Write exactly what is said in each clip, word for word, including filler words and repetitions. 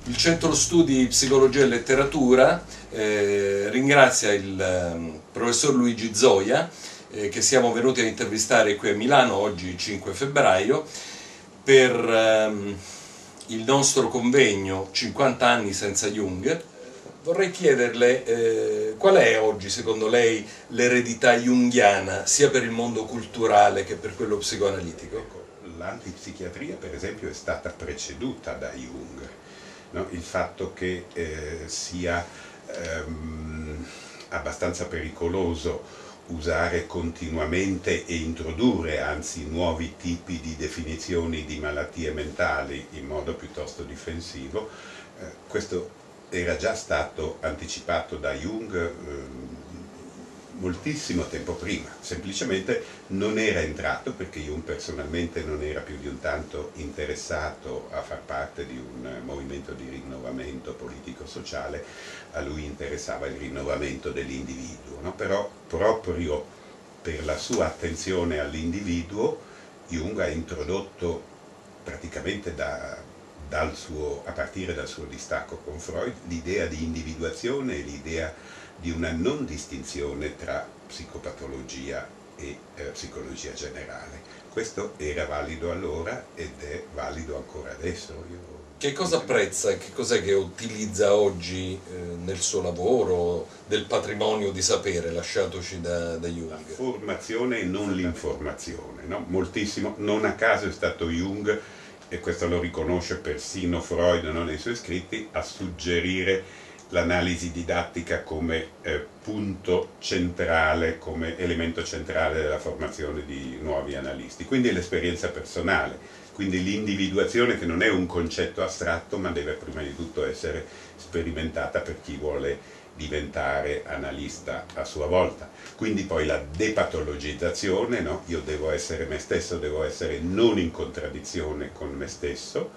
Il Centro Studi Psicologia e Letteratura eh, ringrazia il eh, professor Luigi Zoia, eh, che siamo venuti a intervistare qui a Milano oggi cinque febbraio per ehm, il nostro convegno cinquanta anni senza Jung. Vorrei chiederle eh, qual è oggi secondo lei l'eredità junghiana sia per il mondo culturale che per quello psicoanalitico? Ecco, l'antipsichiatria per esempio è stata preceduta da Jung. No? Il fatto che eh, sia ehm, abbastanza pericoloso usare continuamente e introdurre anzi nuovi tipi di definizioni di malattie mentali in modo piuttosto difensivo, eh, questo era già stato anticipato da Jung eh, moltissimo tempo prima, semplicemente non era entrato perché Jung personalmente non era più di un tanto interessato a far parte di un movimento di rinnovamento politico-sociale, a lui interessava il rinnovamento dell'individuo, no? Però proprio per la sua attenzione all'individuo Jung ha introdotto praticamente da, dal suo, a partire dal suo distacco con Freud l'idea di individuazione e l'idea di una non distinzione tra psicopatologia e eh, psicologia generale. Questo era valido allora ed è valido ancora adesso. Io Che cosa apprezza e che cos'è che utilizza oggi eh, nel suo lavoro del patrimonio di sapere lasciatoci da, da Jung? La formazione e non l'informazione, no? Moltissimo, non a caso è stato Jung, e questo lo riconosce persino Freud, no, nei suoi scritti, a suggerire l'analisi didattica come eh, punto centrale, come elemento centrale della formazione di nuovi analisti. Quindi l'esperienza personale, quindi l'individuazione che non è un concetto astratto ma deve prima di tutto essere sperimentata per chi vuole diventare analista a sua volta. Quindi poi la depatologizzazione, no? Io devo essere me stesso, devo essere non in contraddizione con me stesso,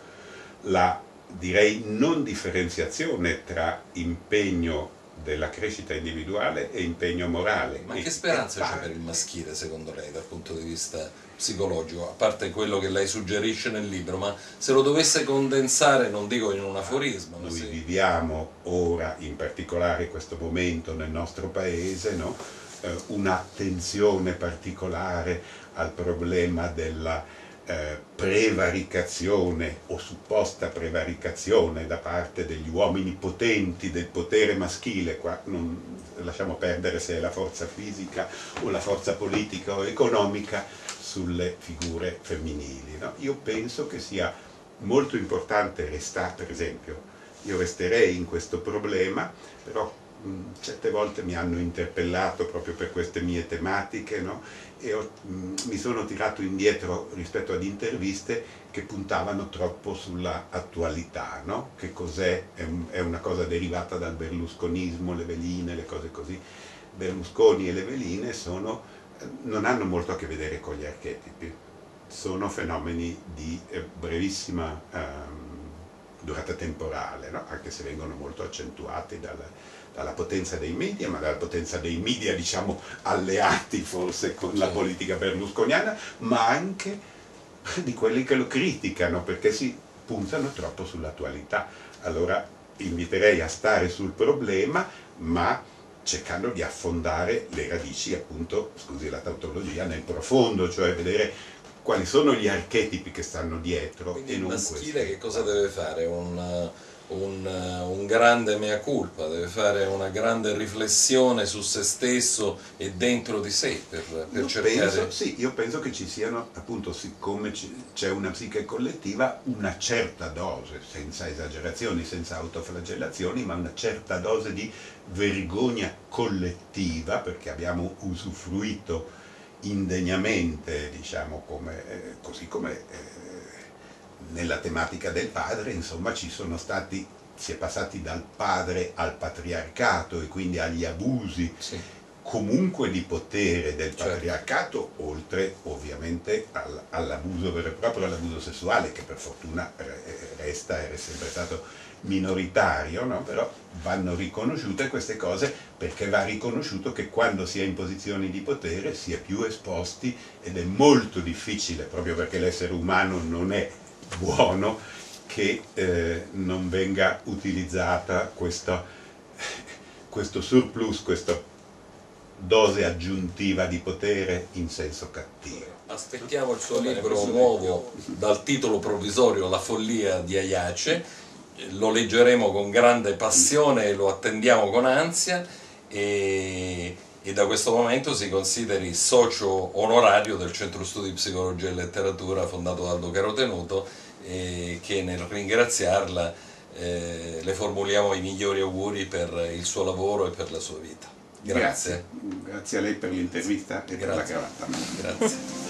la direi non differenziazione tra impegno della crescita individuale e impegno morale. Ma che speranza c'è per il maschile secondo lei dal punto di vista psicologico, a parte quello che lei suggerisce nel libro, ma se lo dovesse condensare, non dico in un aforisma, ma noi sì. viviamo ora, in particolare in questo momento nel nostro paese, no? eh, un'attenzione particolare al problema della Eh, prevaricazione o supposta prevaricazione da parte degli uomini potenti del potere maschile. Qua non lasciamo perdere se è la forza fisica o la forza politica o economica sulle figure femminili, no? Io penso che sia molto importante restare, per esempio, io resterei in questo problema, però mh, certe volte mi hanno interpellato proprio per queste mie tematiche, no? E ho, mh, mi sono tirato indietro rispetto ad interviste che puntavano troppo sulla attualità, no? Che cos'è? È, un, è una cosa derivata dal berlusconismo, le veline, le cose così. Berlusconi e le veline sono, non hanno molto a che vedere con gli archetipi, sono fenomeni di eh, brevissima ehm, durata temporale, no? Anche se vengono molto accentuati dal, dalla potenza dei media, ma dalla potenza dei media diciamo alleati forse con la politica berlusconiana, ma anche di quelli che lo criticano perché si puntano troppo sull'attualità. Allora inviterei a stare sul problema, ma cercando di affondare le radici, appunto, scusi la tautologia, nel profondo, cioè vedere quali sono gli archetipi che stanno dietro. Quindi e il non maschile questi. che cosa deve fare? Un, un, un grande mea culpa, deve fare una grande riflessione su se stesso e dentro di sé per, per io cercare... penso, sì, io penso che ci siano, appunto, siccome c'è una psiche collettiva, una certa dose, senza esagerazioni, senza autoflagellazioni, ma una certa dose di vergogna collettiva, perché abbiamo usufruito indegnamente, diciamo, come, eh, così come eh, nella tematica del padre, insomma, ci sono stati, si è passati dal padre al patriarcato e quindi agli abusi, Sì. comunque di potere del Certo. patriarcato, oltre ovviamente al, all'abuso vero e proprio, all'abuso sessuale, che per fortuna resta e è sempre stato minoritario, no? Però vanno riconosciute queste cose, perché va riconosciuto che quando si è in posizioni di potere si è più esposti, ed è molto difficile, proprio perché l'essere umano non è buono, che eh, non venga utilizzata questa, questo surplus, questa dose aggiuntiva di potere in senso cattivo. Aspettiamo il suo libro nuovo dal titolo provvisorio La follia di Ajace, lo leggeremo con grande passione e lo attendiamo con ansia, e, e da questo momento si consideri socio onorario del Centro Studi Psicologia e Letteratura fondato da Aldo Carotenuto, e che nel ringraziarla eh, le formuliamo i migliori auguri per il suo lavoro e per la sua vita. Grazie. Grazie, grazie a lei per l'intervista e per la cravatta. Grazie.